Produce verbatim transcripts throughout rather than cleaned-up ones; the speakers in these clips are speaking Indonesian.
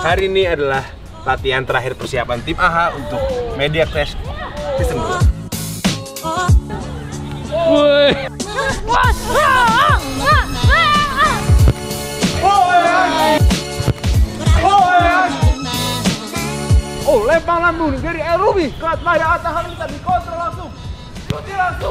Hari ini adalah latihan terakhir persiapan tim A H untuk Media Clash Season dua. Woi. Oh, lempang lambung dari El Ruby. Kelas Maya Atta Halilintar dikontrol langsung. Cuti langsung.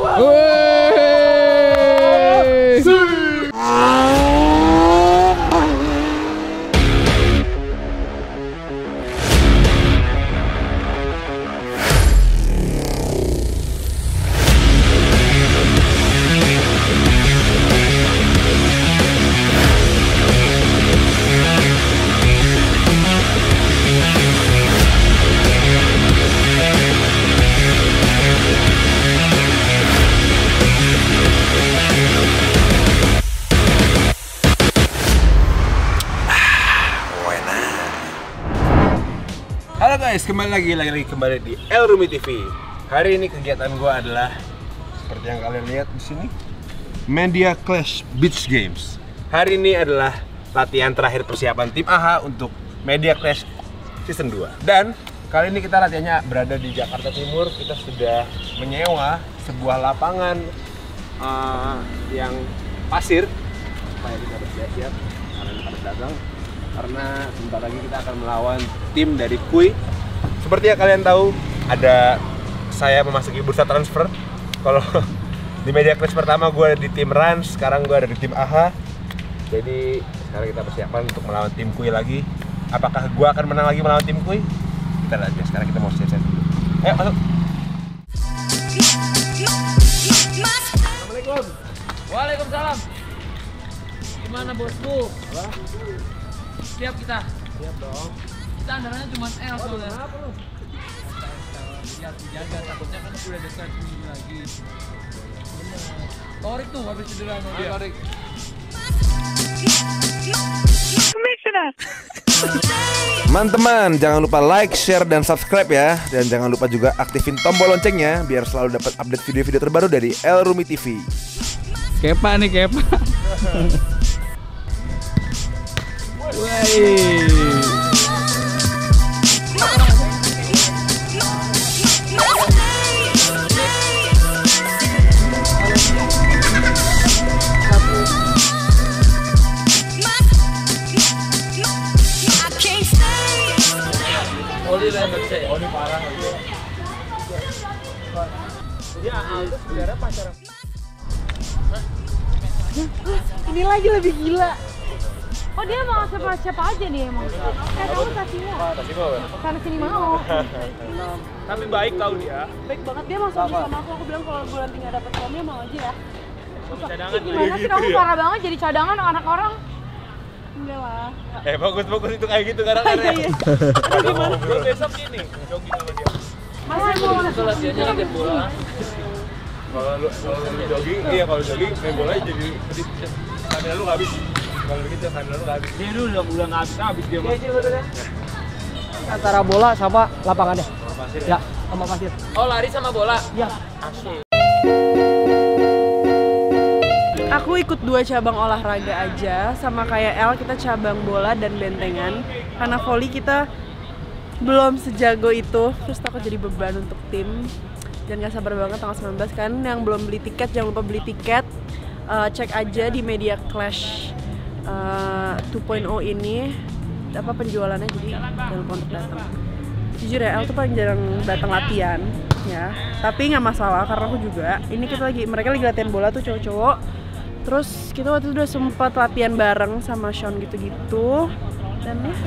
Halo guys, kembali lagi, lagi lagi kembali di Elrumi T V. Hari ini kegiatan gue adalah seperti yang kalian lihat di sini, Media Clash Beach Games. Hari ini adalah latihan terakhir persiapan tim A H untuk Media Clash Season dua. Dan kali ini kita latihannya berada di Jakarta Timur. Kita sudah menyewa sebuah lapangan uh, yang pasir supaya kita bersiap-siap karena pada datang. Karena sebentar lagi kita akan melawan tim dari Kui. Seperti yang kalian tahu, ada saya memasuki bursa transfer. Kalau di Media Clash pertama gue di tim Rans, sekarang gue ada di tim A H. Jadi sekarang kita persiapan untuk melawan tim Kui lagi. Apakah gue akan menang lagi melawan tim Kui? Kita lihat ya, sekarang kita mau siap-siap dulu. Ayo masuk. Assalamualaikum. Waalaikumsalam. Gimana bosku? Apa? Siap kita? Siap dong. Kita andalannya cuma L soalnya. Kenapa lu? Lihat dijaga, takutnya kan udah dekat ini lagi. Bener. Torik tuh habis cedera sama dia. Torik. Teman-teman, jangan lupa like, share, dan subscribe ya. Dan jangan lupa juga aktifin tombol loncengnya biar selalu dapat update video-video terbaru dari Elrumi T V. Kepa nih, kepa. Woi. Oli lah yang Oli parah gitu. Jadi Aldo sebenarnya pacaran. Ini lagi lebih gila. Oh dia mau sama siapa aja nih emang? Kayak kamu Tasimo. Tasimo kan? Karena sini mau. Tapi baik tau dia. Baik banget dia mau suami sama aku. Aku bilang kalau gue nanti nggak dapet suami mau aja ya. Cadangan Gimana sih kamu parah banget jadi cadangan anak orang? Enggak lah. Eh bagus-bagus itu kayak gitu kadang-kadang. Iya. Aduh gimana? Besok ini jogging sama dia. Masih mau Itu latihannya latihan bola. Kalau lu kalau lu jogging, iya kalau jogging main bola jadi stamina lu nggak habis. Kalau begitu stamina lu nggak habis. Dia dulu udah udah nggak habis habis dia. Antara bola sama lapangannya. Pasir Ya, sama pasir. Oh lari sama bola. Ya. Asik. Aku ikut dua cabang olahraga aja, sama kayak El kita cabang bola dan bentengan. Karena volley kita belum sejago itu, terus takut jadi beban untuk tim. Dan gak sabar banget tanggal sembilan belas kan, yang belum beli tiket jangan lupa beli tiket. Uh, cek aja di Media Clash uh, dua titik nol ini apa penjualannya, jadi jangan lupa untuk datang. Jujur ya, El tuh paling jarang datang latihan ya, tapi nggak masalah karena aku juga. Ini kita lagi, mereka lagi latihan bola tuh cowok-cowok. Terus kita waktu itu udah sempat latihan bareng sama Sean gitu-gitu. Dan ya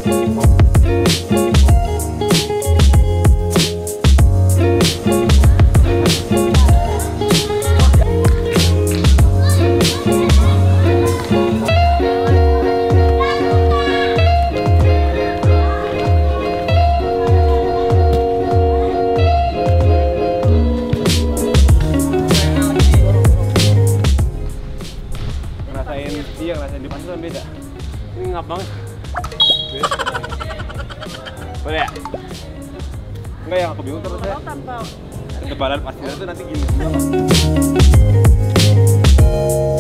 iya ngerasain di pantai kan beda. Ini ngap banget. Boleh ya? Enggak yang aku bingung terus ya. Ketebalan pasirnya tuh nanti gini.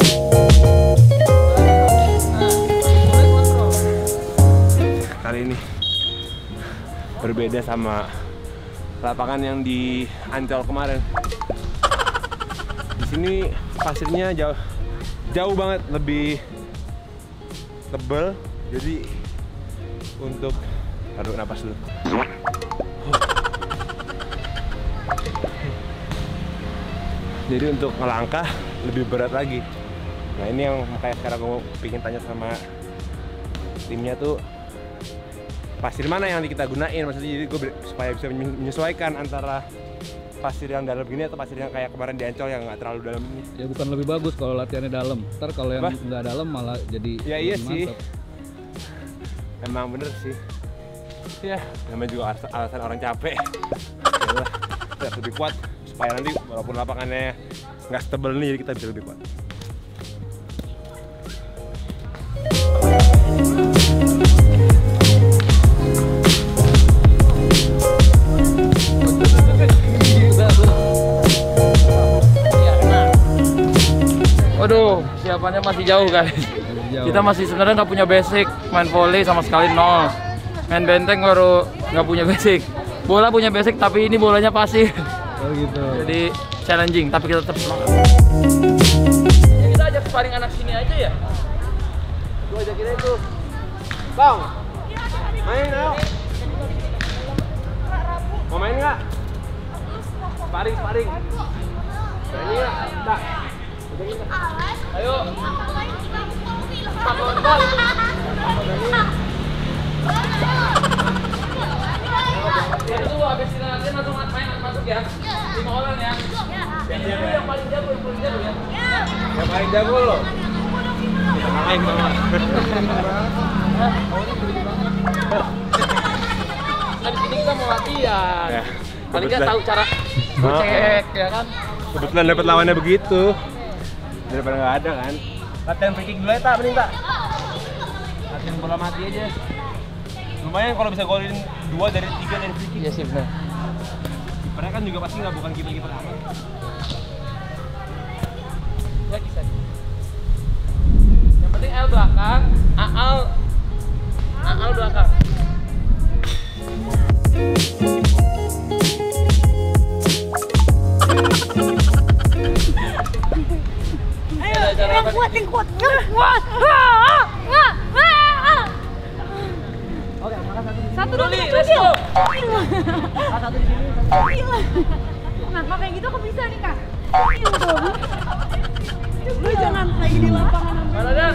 Kali ini Beda sama lapangan yang di Ancol kemarin. Di sini pasirnya jauh jauh banget lebih tebal. Jadi untuk aduh napas dulu. Jadi untuk ngelangkah lebih berat lagi. Nah ini yang kayak sekarang gue pengen tanya sama timnya tuh, pasir mana yang kita gunain, maksudnya jadi gue supaya bisa menyesuaikan antara pasir yang dalam gini atau pasir yang kayak kemarin di Ancol yang nggak terlalu dalam ini. Ya bukan lebih bagus kalau latihannya dalam. Ntar kalau yang nggak dalam malah jadi ya iya sih. mantap. Emang bener sih. Ya namanya juga alasan orang capek. Yalah, kita harus lebih kuat supaya nanti walaupun lapangannya nggak setebal ini, jadi kita bisa lebih kuat. Waduh, siapannya masih jauh guys. Jauh. Kita masih sebenarnya nggak punya basic main volley sama sekali nol. Main benteng baru nggak punya basic. Bola punya basic tapi ini bolanya pasir. Oh gitu. Jadi challenging tapi kita tetap semangat. Ya, kita ajak sparring anak sini aja ya. Gua ajakin itu. Bang, main ayo. Mau main nggak? Sparring, sparring. Berani nggak? Nah. Ayo. Jadi dulu habis ini nanti langsung main masuk ya. Lima orang ya. Ini yang paling jago, yang paling jago ya. Yang paling jago lo. Main mama. Habis ini kita mau latihan. Ya, paling nggak tahu cara cek ya kan. Kebetulan dapat lawannya begitu. Daripada nggak ada kan. Latihan free kick dulu ya tak, mending tak. Latihan bola mati aja. Lumayan kalau bisa golin dua dari tiga dari free kick. Iya sih benar. Kipernya kan juga pasti nggak bukan kiper-kiper aman. Ya bisa. Yang penting L belakang, Aal Aal belakang. Yang kuat, yang kuat, yang kuat. Oke, Satu dulu, let's go. Satu di sini. Kenapa kayak gitu kok bisa nih kak? Lu jangan lagi di lapangan. Mana dah?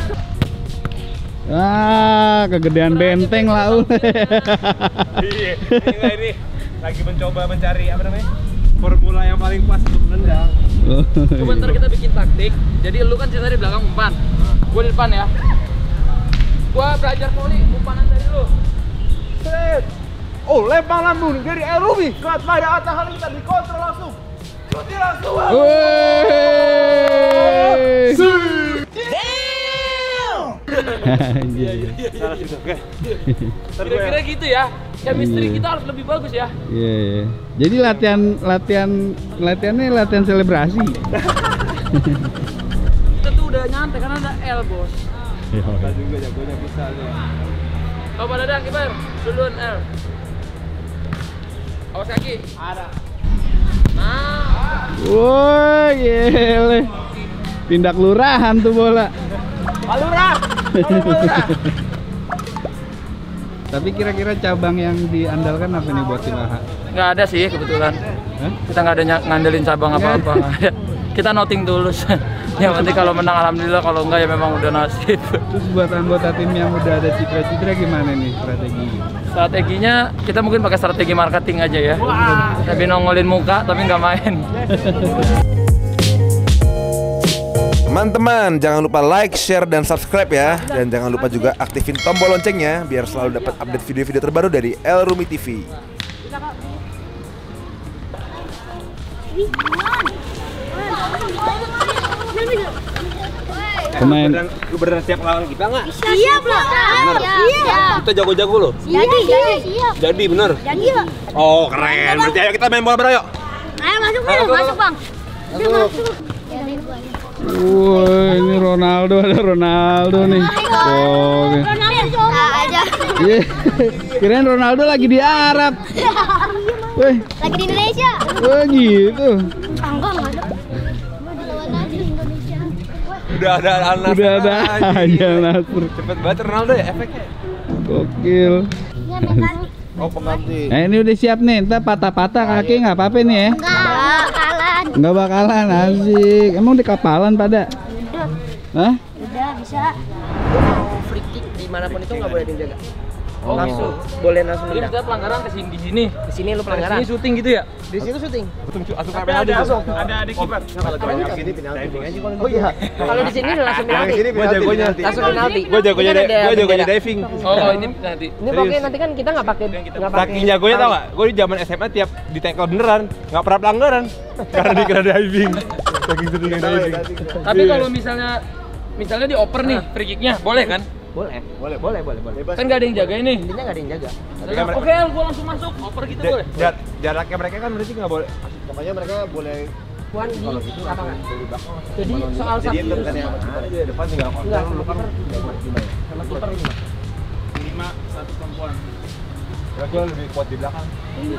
Ah, kegedean benteng lah. Iya, ini, ini lagi mencoba mencari apa namanya formula yang paling pas untuk nendang. Coba ntar kita bikin taktik. Jadi lu kan cerita di belakang umpan, gua di depan ya. Gua belajar volley, umpanan dari lu. Set. Oh, lempar lambung dari Elrumi. Kuat pada atas hal kita dikontrol langsung. Cuti langsung. Kira-kira gitu ya. Chemistry kita harus lebih bagus ya. Iya, iya. Jadi latihan latihan latihannya latihan selebrasi. Kita tuh udah nyantai karena ada L, Bos. Kita juga jagonya bisa aja. Oh, pada Dadang, kiper. Duluan L. Awas kaki. Ada. Nah. Woi, gile. Pindah kelurahan tuh bola. Palura. Palura. Tapi kira-kira cabang yang diandalkan apa nih buat Silaha? Nggak ada sih kebetulan. Hah? Kita nggak ada ngandelin cabang apa-apa. Kita noting tulus. Yang penting kalau menang alhamdulillah, kalau enggak ya memang udah nasib. Terus buat anggota tim yang udah ada citra-citra gimana nih strategi? Strateginya kita mungkin pakai strategi marketing aja ya. Tapi nongolin muka tapi nggak main. Teman-teman, jangan lupa like, share, dan subscribe ya. Dan jangan lupa juga aktifin tombol loncengnya biar selalu dapat update video-video terbaru dari Elrumi T V. Pemain Lu beneran siap lawan kita nggak? Siap lah. Iya. Kita jago-jago loh. Jadi, jadi. Siap. Jadi bener. Jadi lah. Oh keren. Berarti ayo kita main bola bareng yuk. Ayo masuk bang, masuk bang. Udah masuk. Wah, ini Ronaldo, ada Ronaldo nih. Oke. Ronaldo aja aja. Iya. Kirain Ronaldo lagi di Arab. Weh, Lagi di Indonesia. oh gitu. Ah, enggak, enggak ada. Gua di lawan aja di Indonesia. Udah ada Al-Nassr. Udah ada aja Nasr. Cepet banget Ronaldo ya efeknya. Gokil. Ya, mental. Oh, pengganti. Nah ini udah siap nih, ntar patah-patah kaki nggak apa-apa nih ya? Enggak, bakalan. Nggak bakalan, asik. Emang di kapalan pada? Udah, Hah? udah bisa. Mau free kick dimanapun itu nggak boleh dijaga. Oh, Langsung boleh langsung Jadi nendang. kita pelanggaran ke sini di sini. Di sini lu Di pelanggaran. sini syuting gitu ya? Di situ syuting. Langsung Tapi ada langsung. Ada ada kiper. Kalau banyak sini penalti aja kalau. Oh iya. Kalau di sini langsung penalti. Gua jagonya. Langsung penalti. Gua jagonya Ini kan ada gua jagonya bendera. diving. Oh, kalau ini nanti. Ini pokoknya nanti kan kita nggak pakai nggak pakai. Saking jagonya tau gak? Gue di zaman S M A tiap di tackle beneran, nggak pernah pelanggaran karena dikira diving. Saking sering yang diving. Tapi kalau misalnya misalnya dioper nih free kicknya, boleh kan? Boleh. Boleh, boleh, boleh, boleh. Kan nggak ada yang jaga ini. Intinya nggak ada yang jaga. Oke, gua langsung masuk. Oper gitu boleh. Jar- jaraknya mereka kan berarti nggak boleh. Pokoknya mereka boleh Puan di lapangan. dari belakang. Jadi soal Jadi satu itu kan yang ada di depan tinggal Enggak, kontrol. Lu kan sama kiper lima. lima satu perempuan. gue lebih kuat di belakang.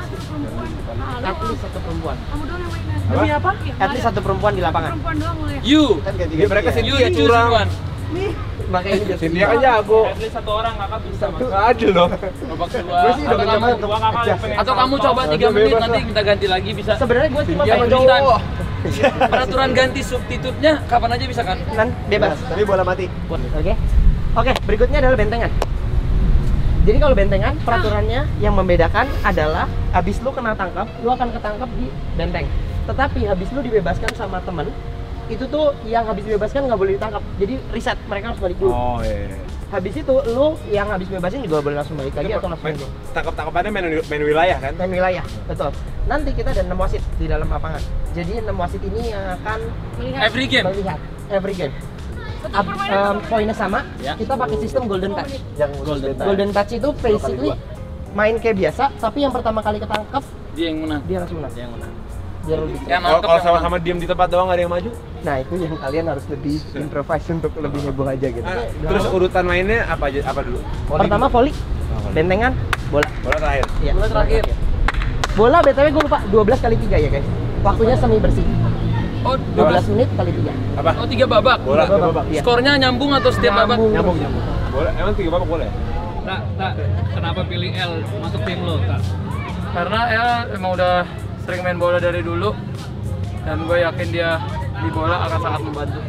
At least satu perempuan. Kamu doang yang main. Apa? Demi apa? At least satu perempuan di lapangan. Perempuan doang boleh. You. Kan ganti mereka You Cynthia choose curang. one. Makanya ini jadi Cynthia kan jago. At least satu orang kakak bisa. Nggak adil loh. Babak kedua. Gue sih udah Atau mencoba kamu untuk atau kamu coba tiga Bebas menit lah. nanti kita ganti lagi bisa. sebenarnya gue cuma Ya, pengen Intan. cowok. Peraturan ganti substitutnya kapan aja bisa kan? Nan bebas. Tapi bola mati. Oke. Oke, berikutnya adalah bentengan. Jadi kalau bentengan peraturannya yang membedakan adalah habis lu kena tangkap, lu akan ketangkap di benteng. Tetapi habis lu dibebaskan sama temen, itu tuh yang habis dibebaskan nggak boleh ditangkap. Jadi reset, mereka harus balik dulu. Oh iya. Habis itu lu yang habis bebasin juga boleh langsung balik lagi atau langsung dulu. Tangkap-tangkapannya main, main wilayah kan? Main wilayah, betul. Nanti kita ada enam wasit di dalam lapangan. Jadi enam wasit ini yang akan Every game. melihat every game. Ab, um, poinnya sama, Ya. kita pakai sistem golden touch. Yang golden. Golden touch itu basically main kayak biasa, tapi yang pertama kali ketangkap Dia yang menang. dia langsung menang. Dia yang menang. Dia lebih. Yang Kalau nangkep kalau yang sama-sama diem di tempat doang nggak ada yang maju. Nah itu yang kalian harus lebih improvise untuk lebih heboh aja gitu. Ah, terus urutan mainnya apa aja? Apa dulu? Pertama volley, bentengan, bola. Bola terakhir. Iya. Bola terakhir. Bola B T W gue lupa dua belas kali tiga ya guys. Waktunya semi bersih. Oh, dua belas menit kali tiga. Apa? Oh, tiga babak. Bola. Tiga babak, iya. Skornya nyambung atau setiap babak? Nyambung. Nyambung nyambung. Bola. Emang tiga babak boleh? Tak, tak. Kenapa pilih L masuk tim lo, tak? Karena L emang udah sering main bola dari dulu dan gue yakin dia di bola akan sangat membantu.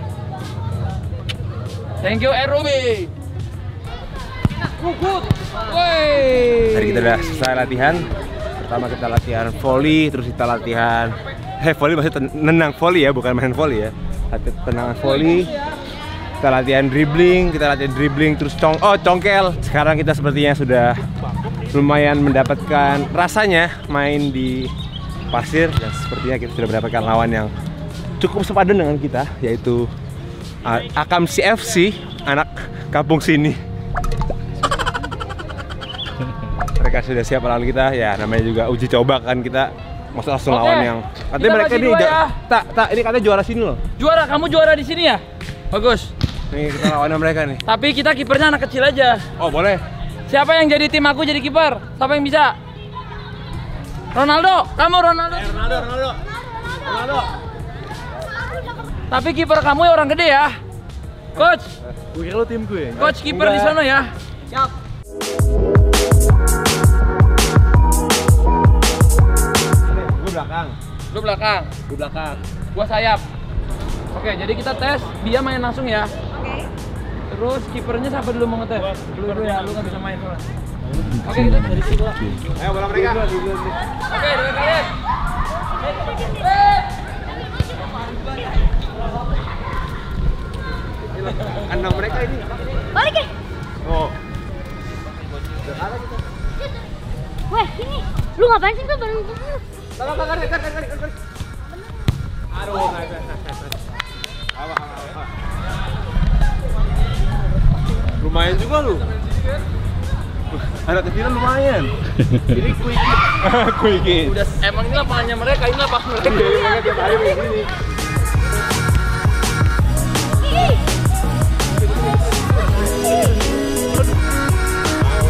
Thank you, Erobi. Kukut. Woi. Tadi kita udah selesai latihan. Pertama kita latihan volley, terus kita latihan eh volley maksudnya ten- nenang volley ya, bukan main volley ya. Latihan tendangan volley. Kita latihan dribbling, kita latihan dribbling terus cong oh congkel. Sekarang kita sepertinya sudah lumayan mendapatkan rasanya main di pasir dan sepertinya kita sudah mendapatkan lawan yang cukup sepadan dengan kita, yaitu uh, Akam C F C, anak kampung sini. Mereka sudah siap lawan kita, ya namanya juga uji coba kan, kita masuk langsung Oke, lawan yang katanya kita mereka bagi ini dua ja- ya. tak tak ini katanya juara sini loh. Juara, kamu juara di sini ya? Bagus. Nih kita lawan mereka nih. Tapi kita kipernya anak kecil aja. Oh boleh. Siapa yang jadi tim aku jadi kiper? Siapa yang bisa? Ronaldo, kamu Ronaldo. Ronaldo, Ronaldo. Ronaldo. Tapi kiper kamu ya orang gede ya. Coach, Gue kira lo tim gue. coach kiper di sana ya. Siap. Gue belakang. Lu belakang, Gue belakang. gua sayap. Oke, jadi kita tes, dia main langsung ya. Oke. Terus kipernya siapa dulu mau ngetes? Lu dulu ya, lu nggak bisa main soalnya. Oke, kita dari situ lah. Ayo bola mereka. Oke, dengan kalian. Kandang mereka ini. Balik ya. Oh. Weh, ini. Lu ngapain sih tuh bareng gua? Tarik, tarik, tarik, tarik, tarik. Aduh, nice, nice, nice, nice. Apa, apa, apa. Lumayan juga lu. Anak kecilnya lumayan. Jadi quick hit. Quick hit. Udah emang ini lapangannya mereka, ini lapangan mereka. Iya, mereka tiap hari kayak gini. Ih.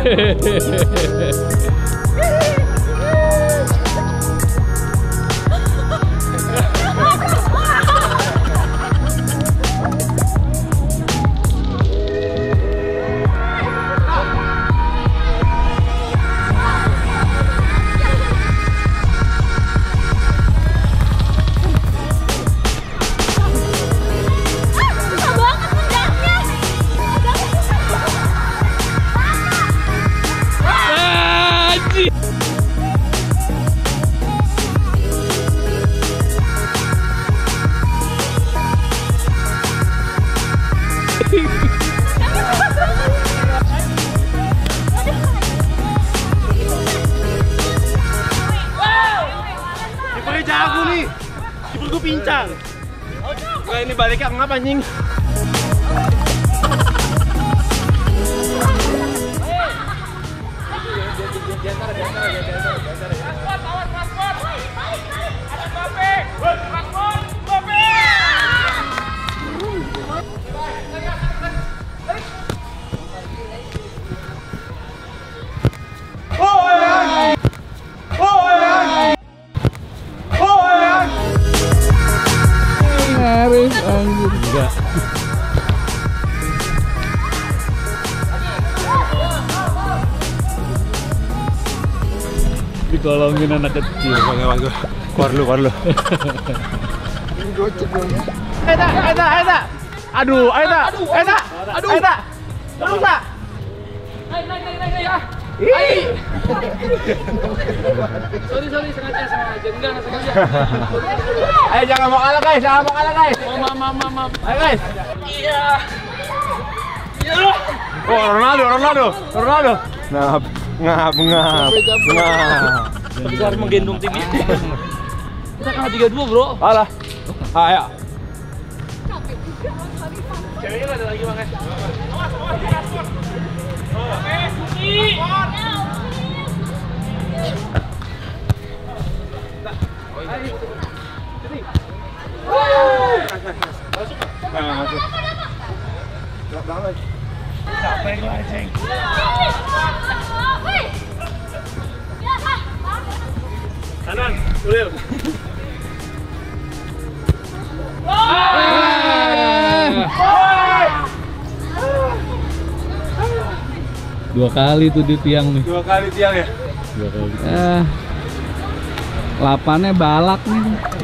Kipernya jago nih. Kiper gue pincang. Gak ini baliknya ngapa anjing? Harus anjir. Enggak. Dikolongin anak kecil. Bang, gue keluar lu, keluar lu. Eta, eta, eta. Aduh, eta, eta, aduh, eta. Terus tak? Naik, naik, naik, naik, ya. Ih. Sorry, sorry, sengaja, sengaja. Enggak, enggak sengaja. Ayo jangan mau kalah guys, jangan mau kalah guys. Maaf, maaf, maaf, maaf. Ayo guys. Iya. Iya. Oh, Ronaldo, Ronaldo, Ronaldo. Ngap, ngap, ngap, ngap. Kita harus menggendong tim ini. Kita kalah tiga dua, bro. Alah. Ayo. Ceweknya ada lagi, Bang. Kanan, Ulil. Dua kali tuh di tiang nih. Dua kali tiang ya? Dua kali. Eh, lapannya balak nih.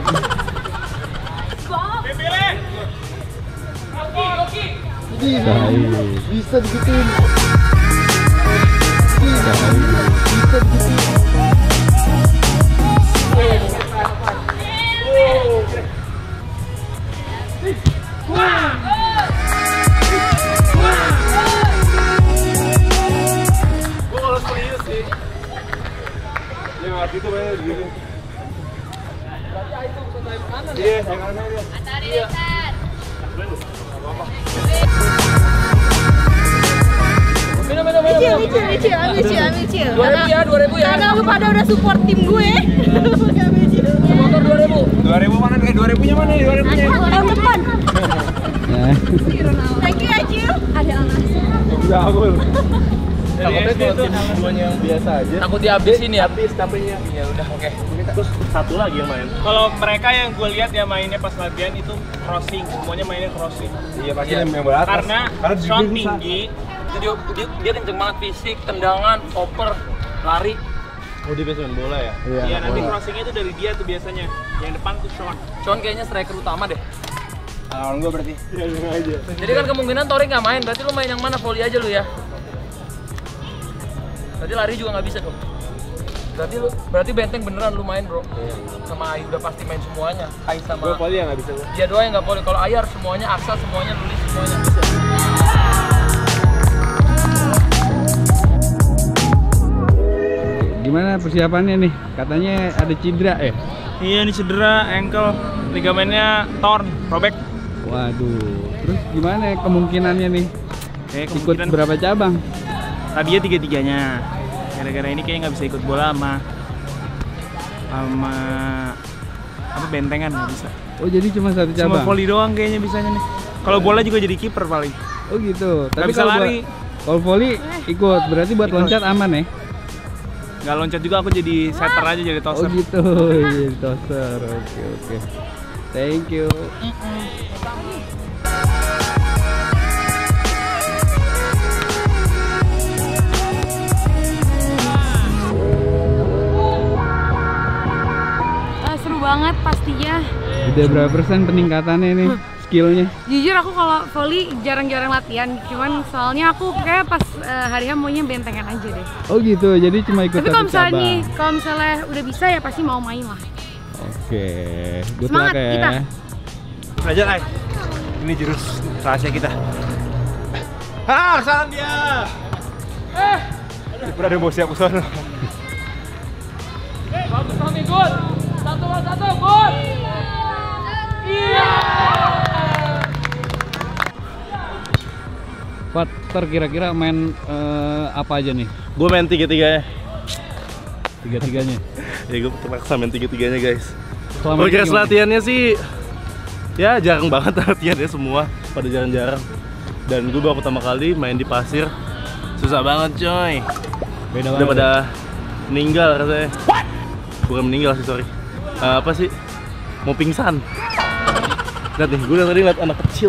Bisa digituin. Bisa digituin. Gue kalau serius sih. Ya nggak gitu banyak gitu. Iya, saya kanan dia. Iya. Minum, minum, minum. Cil, cil, cil, ambil cil, ambil cil. Dua ribu ya, dua ribu ya. Karena lu pada udah support tim gue. Ambil cil. Motor dua ribu. Dua ribu mana nih? Dua ribunya mana nih? Dua ribunya. Tahun depan. Nah, Thank you ya Cil. Ada alasan. Jago. Takutnya kalau tim duanya yang biasa aja. Takut dihabisin ya. Habis capeknya. Ya udah, oke. Terus satu lagi yang main. Kalau mereka yang gue lihat ya mainnya pas latihan itu crossing, semuanya mainnya crossing. Iya pasti yang bola atas. Karena shot tinggi, Itu dia, dia, dia kenceng banget fisik, tendangan, oper, lari. Oh dia biasa main bola ya? ya nanti crossingnya itu dari dia tuh biasanya. Yang depan tuh shot. Con kayaknya striker utama deh. Lawan gue berarti. Ya aja. Jadi kan kemungkinan Tori nggak main, berarti lu main yang mana? Volley aja lu ya. Berarti lari juga nggak bisa dong. Berarti lu, berarti benteng beneran lu main bro. Sama Ayu udah pasti main semuanya. Ayu sama. Gue volley ya nggak bisa. Dia doang yang nggak volley. Kalau Ayar semuanya, Aksa semuanya, Lulis semuanya. gimana persiapannya nih? Katanya ada cedera ya? Iya ini cedera, ankle, ligamennya torn, robek. Waduh, terus gimana kemungkinannya nih? Kayak Ikut kemungkinan berapa cabang? tadinya tiga-tiganya. Gara-gara ini kayaknya nggak bisa ikut bola sama sama apa bentengan nggak bisa. Oh jadi cuma satu Cuma cabang? volley doang kayaknya bisanya nih. Kalau bola juga jadi kiper paling. Oh gitu. Nggak bisa kalau lari. buat, Kalau volley ikut, berarti buat loncat aman ya? Nggak loncat juga, aku jadi setter aja, jadi Oh tosser. gitu, jadi tosser. Oke oke. Thank you. Eh, seru banget pastinya. Udah berapa persen peningkatannya nih skillnya? Jujur aku kalau volley jarang-jarang latihan, cuman soalnya aku kayak pas eh, hari H maunya bentengan aja deh. Oh gitu, jadi cuma ikut Tapi satu kalau misalnya cabang. nih, kalau misalnya udah bisa ya pasti mau main lah. Oke, good Semangat luck ya. kita. Belajar, Ay. Ini jurus rahasia kita. Ah, kesalahan dia. Eh, udah ada bos siap ke sana. Bagus Tommy, good. Satu lawan satu, good. Iya. Pat, ntar kira-kira main eh, apa aja nih? Gue main tiga-tiganya. Tiga-tiganya. Ya gue terpaksa main tiga-tiganya guys. Selama ini Progres gimana? latihannya sih ya jarang banget latihannya semua, pada jarang-jarang. Dan gue baru pertama kali main di pasir, susah banget coy. Beda Udah banget. pada meninggal rasanya. Bukan meninggal sih, sorry. Eh, apa sih? Mau pingsan. Lihat nih, gue tadi liat anak kecil.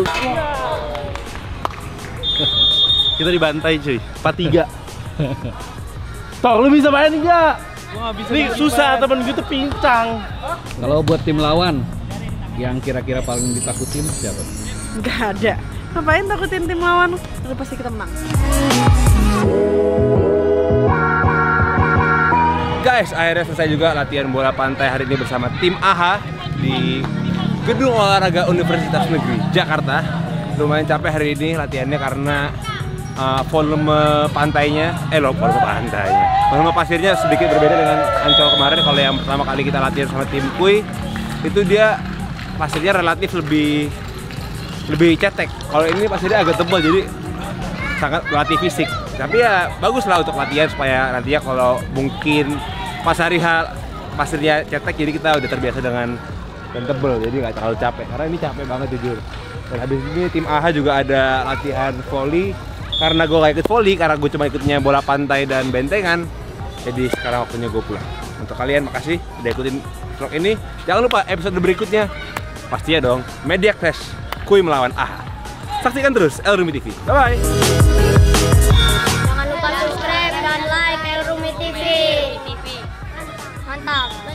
Kita dibantai cuy, empat tiga. Tor, lu bisa main enggak? Nih susah, temen gue tuh pincang. Kalau buat tim lawan yang kira-kira paling ditakutin siapa? Nggak ada. Ngapain takutin tim lawan? Udah pasti kita menang. Guys, akhirnya selesai juga latihan bola pantai hari ini bersama tim A H A di Gedung Olahraga Universitas Negeri Jakarta. Lumayan capek hari ini latihannya karena uh, volume pantainya, eh loh volume pantainya, volume pasirnya sedikit berbeda dengan Ancol kemarin. Kalau yang pertama kali kita latihan sama tim Kui, itu dia pasirnya relatif lebih lebih cetek. Kalau ini pasirnya agak tebal, jadi sangat melatih fisik. Tapi ya bagus lah untuk latihan supaya nantinya kalau mungkin pas hari H pasirnya cetek, jadi kita udah terbiasa dengan dan tebel, jadi nggak terlalu capek. Karena ini capek banget jujur. Dan habis ini tim A H A juga ada latihan volley. Karena gue gak ikut volley, karena gue cuma ikutnya bola pantai dan bentengan. Jadi sekarang waktunya gue pulang. Untuk kalian makasih udah ikutin vlog ini. Jangan lupa episode berikutnya pastinya dong Media Clash Kui melawan A H A. Saksikan terus Elrumi T V. Bye bye. Jangan lupa subscribe dan like Elrumi T V. Mantap.